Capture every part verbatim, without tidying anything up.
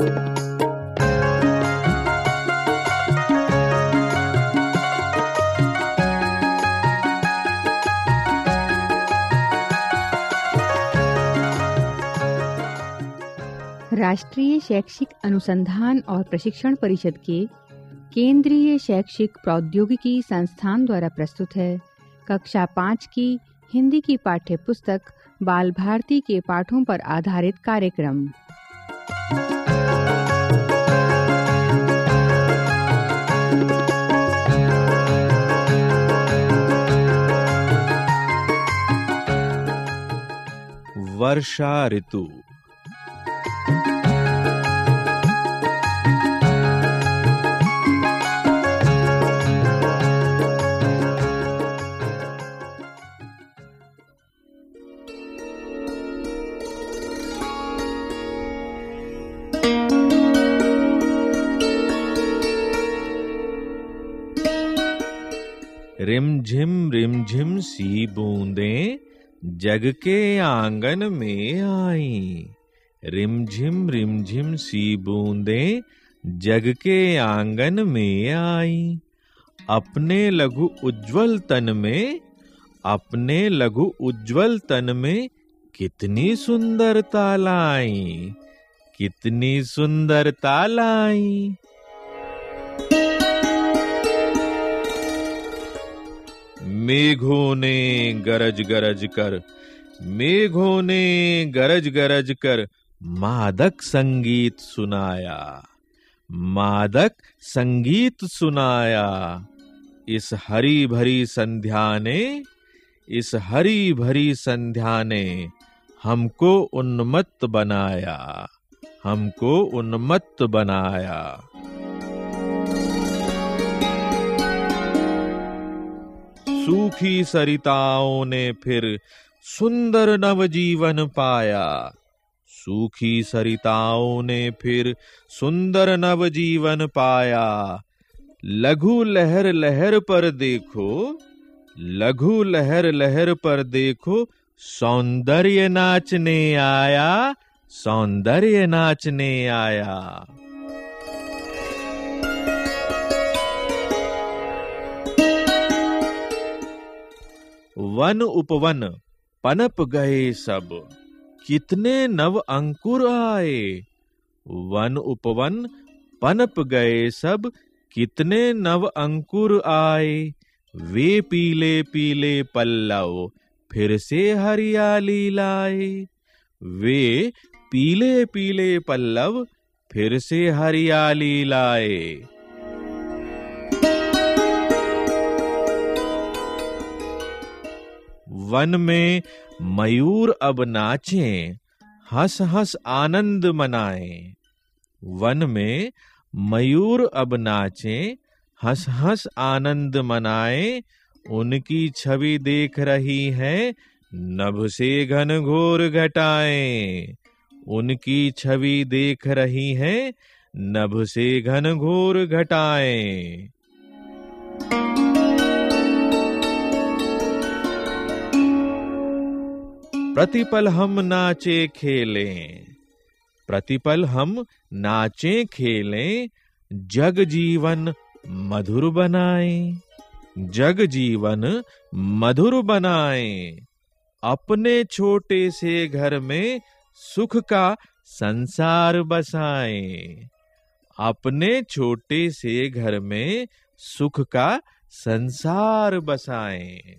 राष्ट्रीय शैक्षिक अनुसंधान और प्रशिक्षण परिषद के केंद्रीय शैक्षिक प्रौद्योगिकी संस्थान द्वारा प्रस्तुत है कक्षा पाँच की हिंदी की पाठ्य पुस्तक बाल भारती के पाठों पर आधारित कार्यक्रम। वर्षा ऋतु। रिमझिम रिमझिम सी बूंदें जग के आंगन में आई। रिमझिम रिमझिम सी बूंदें जग के आंगन में आई। अपने लघु उज्ज्वल तन में अपने लघु उज्ज्वल तन में कितनी सुंदरता लाई, कितनी सुंदरता लाई। मेघों ने गरज गरज कर मेघों ने गरज गरज कर मादक संगीत सुनाया, मादक संगीत सुनाया। इस हरी भरी संध्या ने इस हरी भरी संध्या ने हमको उन्मत्त बनाया, हमको उन्मत्त बनाया। सूखी सरिताओं ने फिर सुंदर नवजीवन पाया। सूखी सरिताओं ने फिर सुंदर नवजीवन पाया। लघु लहर लहर पर देखो, लघु लहर लहर पर देखो, सौंदर्य नाचने आया, सौंदर्य नाचने आया। वन उपवन पनप गए सब, कितने नव अंकुर आए। वन उपवन पनप गए सब, कितने नव अंकुर आए। वे पीले पीले पल्लव फिर से हरियाली लाए। वे पीले पीले पल्लव फिर से हरियाली लाए। वन में मयूर अब नाचें, हंस हंस आनंद मनाएं। वन में मयूर अब नाचें, हंस हंस आनंद मनाएं। उनकी छवि देख रही है नभ से घनघोर घटाएं। उनकी छवि देख रही है नभ से घनघोर घटाएं। प्रतिपल हम नाचे खेलें, प्रतिपल हम नाचे खेलें। जग जीवन मधुर बनाएं, जग जीवन मधुर बनाएं। अपने छोटे से घर में सुख का संसार बसाएं। अपने छोटे से घर में सुख का संसार बसाएं।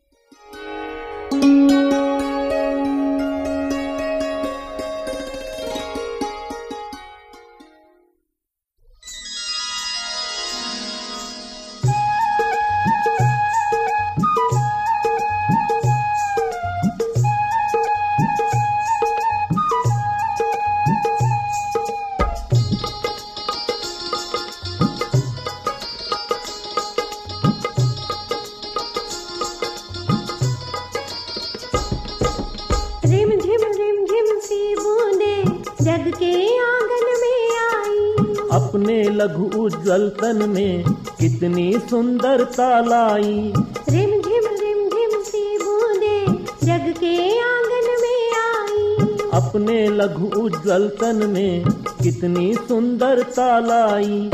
अपने लघु उज्ज्वल तन में कितनी सुंदरता लाई। रिम झिम रिम झिम सी बूंदे जग के आंगन में आई। अपने लघु उज्ज्वल तन में कितनी सुंदरता लाई।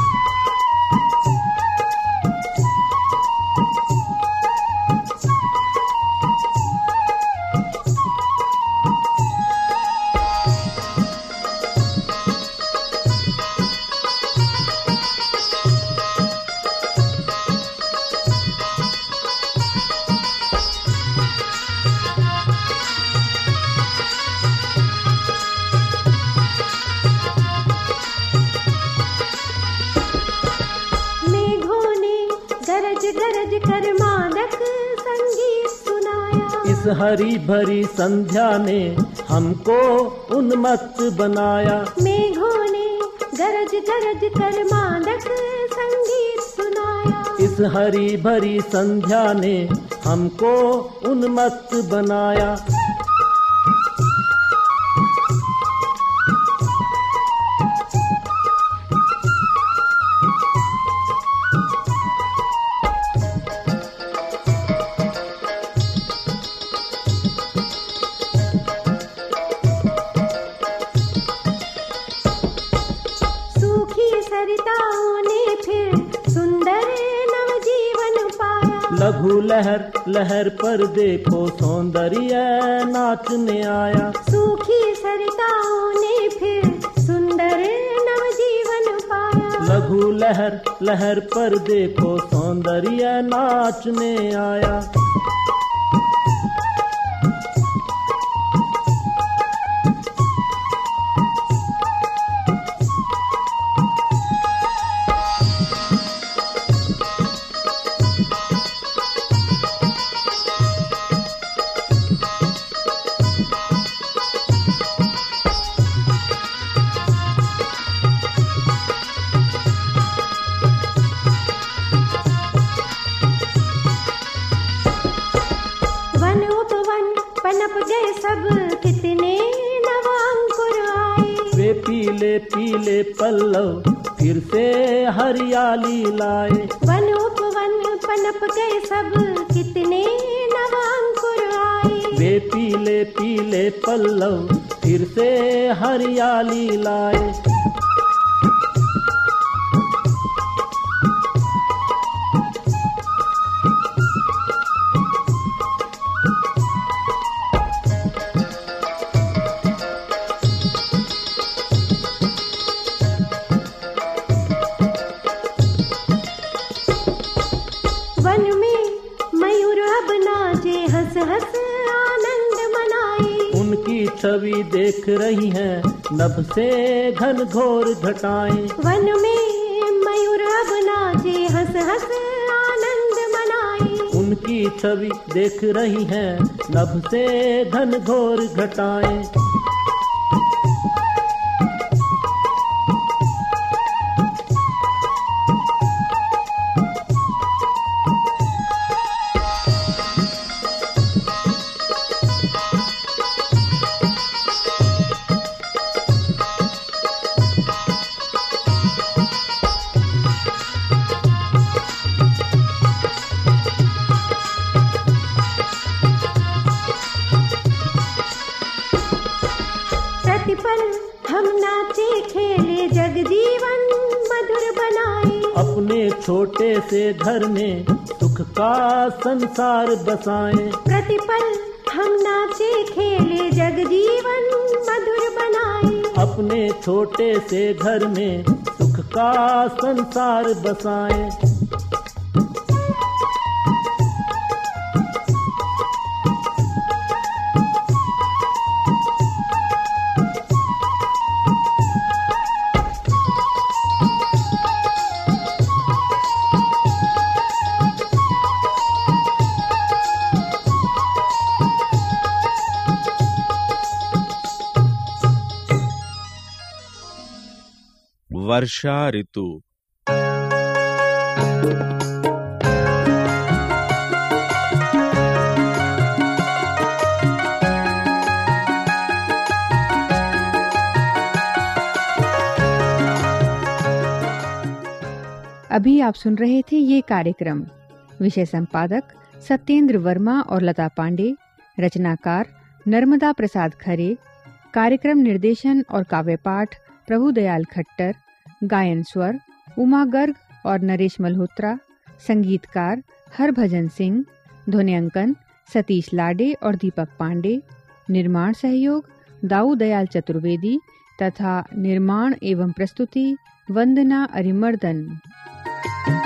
हरी भरी संध्या ने हमको उन्मत्त बनाया। मेघों ने गरज गरज कर मादक संगीत सुनाया। इस हरी भरी संध्या ने हमको उन्मत्त बनाया। लघु लहर लहर पर देखो सौंदर्य नाचने आया। सूखी सरिताओं ने फिर सुंदर नवजीवन पाया। लघु लहर लहर पर देखो सौंदर्य नाचने आया। पीले पीले पल्लव फिर से हरियाली लाए। वन उपवन पनप गए सब कितने नवांकुर आए। वे पीले पीले पल्लव फिर से हरियाली लाए। छवि देख रही हैं नभ से घन घोर घटाएं। वन में मयूर अब नाचे हंस हंस आनंद मनाए। उनकी छवि देख रही हैं नभ से घन घोर घटाएं। प्रतिपल हम नाचे खेले जग जीवन मधुर बनाए। अपने छोटे से घर में सुख का संसार बसाएं। प्रतिपल हम नाचे खेले जग जीवन मधुर बनाए। अपने छोटे से घर में सुख का संसार बसाएं। वर्षा ऋतु। अभी आप सुन रहे थे ये कार्यक्रम। विषय संपादक सत्येंद्र वर्मा और लता पांडे, रचनाकार नर्मदा प्रसाद खरे, कार्यक्रम निर्देशन और काव्यपाठ प्रभुदयाल खट्टर, गायन स्वर उमा गर्ग और नरेश मल्होत्रा, संगीतकार हरभजन सिंह, ध्वनियांकन सतीश लाडे और दीपक पांडे, निर्माण सहयोग दाऊ दयाल चतुर्वेदी तथा निर्माण एवं प्रस्तुति वंदना अरिमर्दन।